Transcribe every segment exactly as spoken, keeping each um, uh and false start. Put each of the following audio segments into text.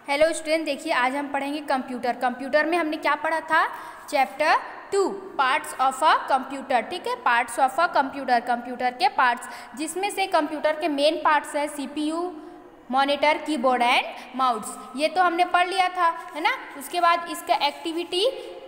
Hello student, देखिए आज हम पढ़ेंगे कंप्यूटर। कंप्यूटर में हमने क्या पढ़ा था? Chapter two, parts of a computer. ठीक है, parts of a computer, computer के पार्ट्स, जिसमें से कंप्यूटर के मेन पार्ट्स है CPU, monitor, keyboard and mouse. ये तो हमने पढ़ लिया था, है ना। उसके बाद इसका एक्टिविटी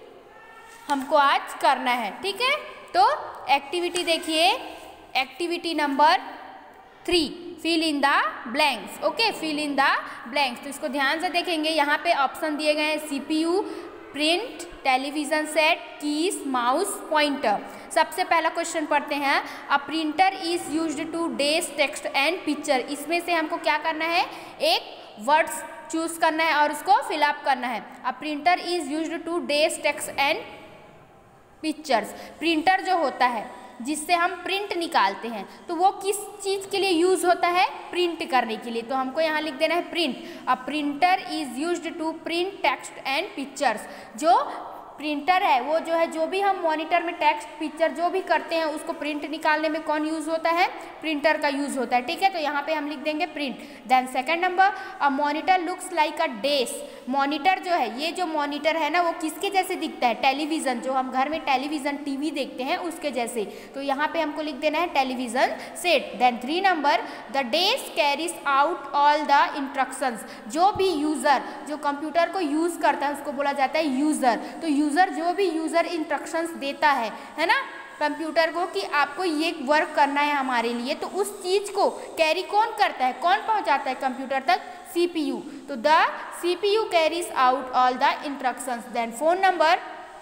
हमको आज करना है। ठीक है, तो एक्टिविटी देखिए, activity number three, fill in the blanks. Okay, fill in the blanks. तो इसको ध्यान से देखेंगे, यहाँ पे ऑप्शन दिए गए हैं CPU, print, television set, keys, mouse, pointer. सबसे पहला क्वेश्चन पढ़ते हैं। A printer is used to dash text and picture. इसमें से हमको क्या करना है? एक वर्ड्स चूज करना है और उसको फिलअप करना है। A printer is used to dash text and pictures. Printer जो होता है जिससे हम प्रिंट निकालते हैं, तो वो किस चीज़ के लिए यूज़ होता है? प्रिंट करने के लिए। तो हमको यहाँ लिख देना है print. A printer is used to print text and pictures. जो प्रिंटर है वो जो है, जो भी हम मॉनिटर में टेक्स्ट पिक्चर जो भी करते हैं उसको प्रिंट निकालने में कौन यूज़ होता है? प्रिंटर का यूज़ होता है। ठीक है, तो यहाँ पे हम लिख देंगे print. Then second number, a monitor looks like a desk. Monitor जो है, ये जो मॉनिटर है ना, वो किसके जैसे दिखता है? टेलीविज़न, जो हम घर में टेलीविज़न टीवी देखते हैं उसके जैसे। तो यहाँ पे हमको लिख देना है television set. Then three number, the desk carries out all the instructions. जो भी यूज़र जो कंप्यूटर को यूज़ करता है उसको बोला जाता है यूज़र। तो यूज़र जो भी यूज़र इंस्ट्रक्शंस देता है है ना कंप्यूटर को कि आपको ये वर्क करना है हमारे लिए, तो उस चीज़ को कैरी कौन करता है, कौन पहुंचाता है कंप्यूटर तक? सीपीयू। तो the CPU carries out all the instructions. Then four number,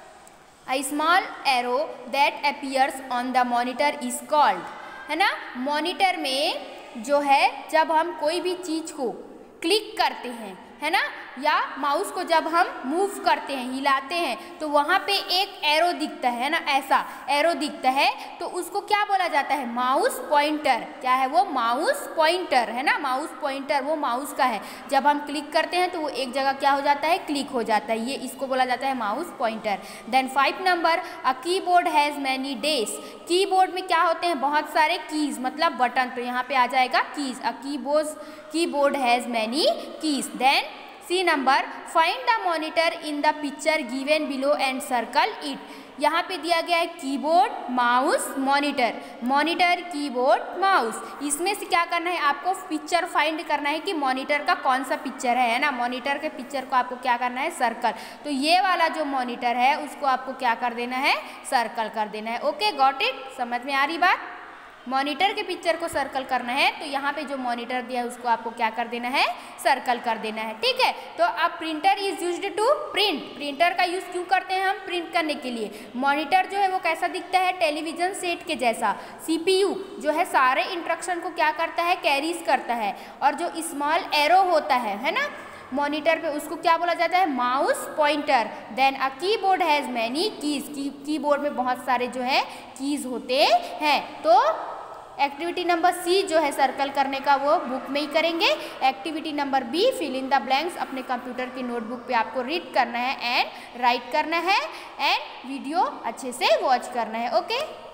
a small arrow that appears on the monitor is called. है ना, मॉनिटर में जो है जब हम कोई भी चीज़ को क्लिक करते हैं, है ना, या माउस को जब हम मूव करते हैं, हिलाते हैं, तो वहाँ पे एक एरो दिखता है ना, ऐसा एरो दिखता है, तो उसको क्या बोला जाता है? Mouse pointer. क्या है वो? माउस पॉइंटर, है ना। माउस पॉइंटर वो माउस का है। जब हम क्लिक करते हैं तो वो एक जगह क्या हो जाता है? क्लिक हो जाता है। ये इसको बोला जाता है mouse pointer. Then five number, a keyboard has many dash. Keyboard में क्या होते हैं? बहुत सारे कीज, मतलब बटन। तो यहाँ पे आ जाएगा keys. A keyboard keyboard has many keys. Then सी number, find the monitor in the picture given below and circle it. यहाँ पे दिया गया है keyboard, mouse, monitor. Monitor, keyboard, mouse, इसमें से क्या करना है? आपको पिक्चर फाइंड करना है कि मॉनिटर का कौन सा पिक्चर है, है ना। मॉनिटर के पिक्चर को आपको क्या करना है? सर्कल। तो ये वाला जो मॉनिटर है उसको आपको क्या कर देना है? सर्कल कर देना है। Okay, got it? समझ में आ रही बात? मॉनिटर के पिक्चर को सर्कल करना है, तो यहाँ पे जो मॉनिटर दिया है उसको आपको क्या कर देना है? सर्कल कर देना है। ठीक है, तो अब printer is used to print. Printer का यूज़ क्यों करते हैं हम? प्रिंट करने के लिए। मॉनिटर जो है वो कैसा दिखता है? टेलीविजन सेट के जैसा। सीपीयू जो है सारे इंस्ट्रक्शन को क्या करता है? कैरीज करता है। और जो स्मॉल एरो होता है है ना मॉनिटर पे, उसको क्या बोला जाता है? Mouse pointer. Then a keyboard has many keys. की कीबोर्ड में बहुत सारे जो है कीज होते हैं। तो एक्टिविटी नंबर सी जो है सर्कल करने का, वो बुक में ही करेंगे। Activity number B, fill in the blanks, अपने कंप्यूटर की नोटबुक पे आपको रीड करना है एंड राइट करना है एंड वीडियो अच्छे से वॉच करना है। ओके।